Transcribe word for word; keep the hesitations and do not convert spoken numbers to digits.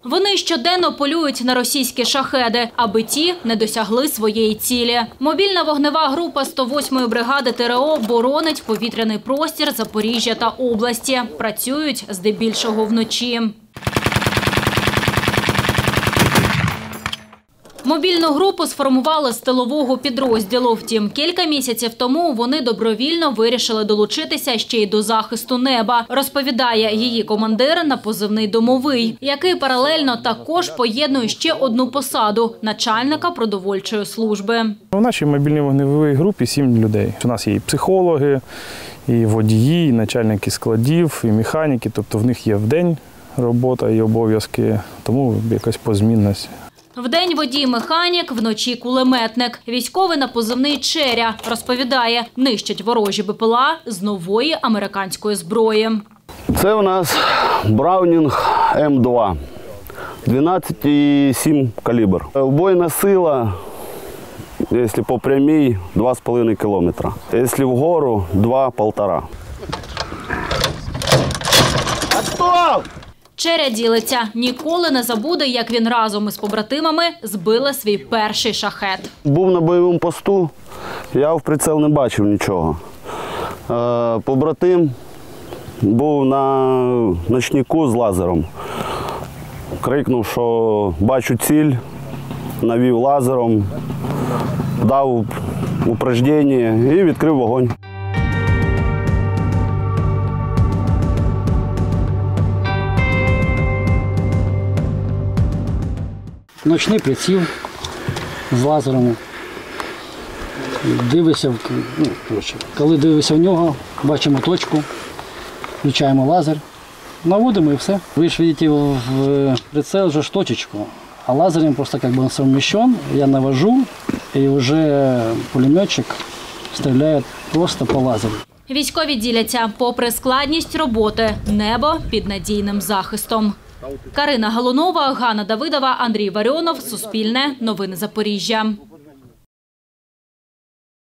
Вони щоденно полюють на російські шахеди, аби ті не досягли своєї цілі. Мобільна вогнева група сто восьмої бригади ТРО боронить повітряний простір Запоріжжя та області. Працюють здебільшого вночі. Мобільну групу сформували з тилового підрозділу. Втім, кілька місяців тому вони добровільно вирішили долучитися ще й до захисту неба, розповідає її командир на позивний «Домовий», який паралельно також поєднує ще одну посаду – начальника продовольчої служби. У нашій мобільній вогневій групі сім людей. У нас є і психологи, і водії, і начальники складів, і механіки. Тобто в них є вдень робота і обов'язки, тому якась позмінність. Вдень водій-механік, вночі кулеметник. Військовий на позивний «Черя» розповідає, нищать ворожі БПЛА з нової американської зброї. Це у нас Браунінг М два, дванадцять і сім калібр. Убойна сила, якщо по прямій, два з половиною кілометра. Якщо вгору, два-півтора. Готов! Черя ділиться. Ніколи не забуде, як він разом із побратимами збили свій перший шахет. Був на бойовому посту, я в приціл не бачив нічого. Побратим був на ночнику з лазером. Крикнув, що бачу ціль, навів лазером, дав упражнення і відкрив вогонь. Ночний приціл з лазером. Дивишся, ну, коротше, коли дивишся в нього, бачимо точку, включаємо лазер, наводимо і все. Ви ж бачите в прицел вже ж точечку, а лазером просто як би совмещен, я навожу і вже пулеметчик стріляє просто по лазеру. Військові діляться, попри складність роботи, небо під надійним захистом. Карина Галунова, Ганна Давидова, Андрій Варіонов, Суспільне, Новини Запоріжжя.